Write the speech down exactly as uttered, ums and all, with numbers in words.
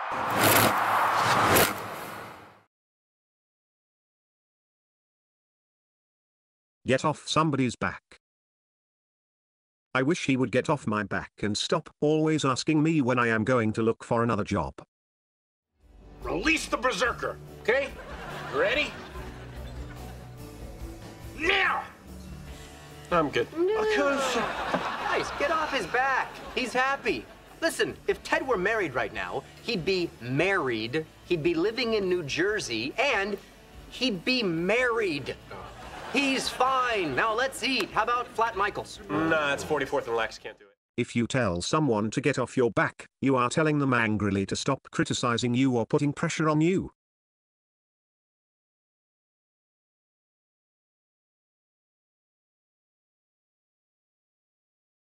Get off somebody's back. I wish he would get off my back and stop always asking me when I am going to look for another job. Release the berserker, okay? Ready? Now! I'm good. Guys, get off his back. He's happy. Listen, if Ted were married right now, he'd be married, he'd be living in New Jersey, and he'd be married. He's fine. Now let's eat. How about Flat Michael's? Nah, it's forty-fourth and Lex, can't do it. If you tell someone to get off your back, you are telling them angrily to stop criticizing you or putting pressure on you.